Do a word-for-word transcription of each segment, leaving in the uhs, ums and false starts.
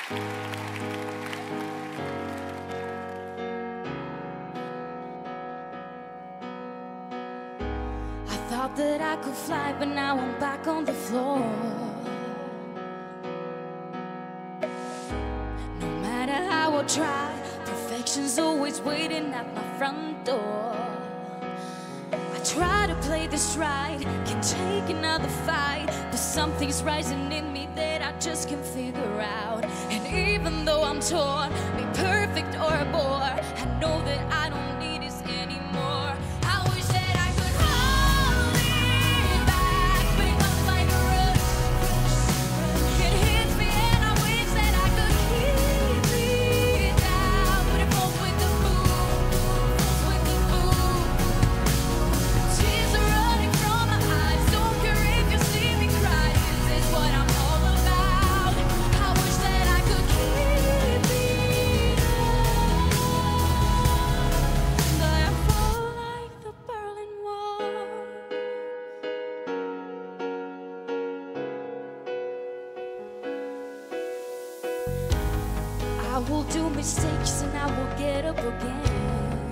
Thought that I could fly, but now I'm back on the floor. No matter how I try, perfection's always waiting at my front door. I try to play this right, can take another fight, but something's rising in me that I just can't figure out. And even though I'm torn, be perfect or a bore, I know that I don't need this anymore. I will do mistakes and I will get up again.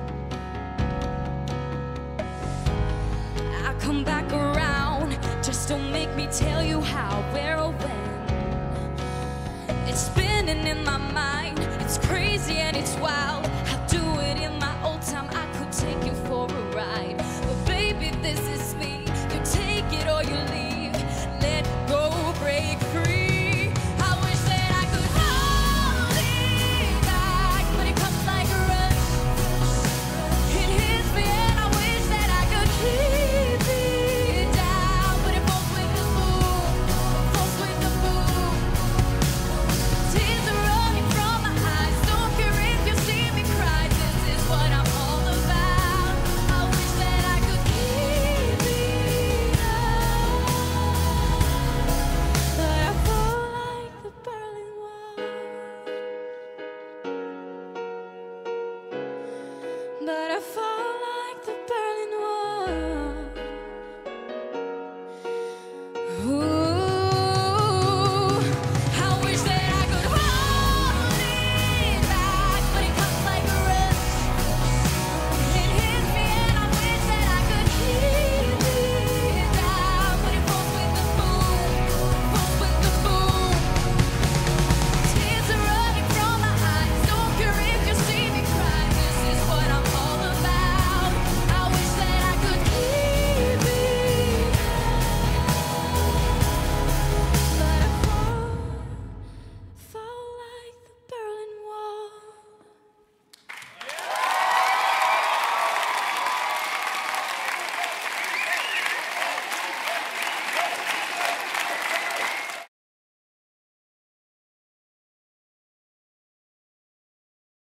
I come back around, just don't make me tell you how, where or when. It's spinning in my mind, it's crazy and it's wild. I'll do it in my old time, I could take you for a ride. But baby, this is me, you take it or you leave.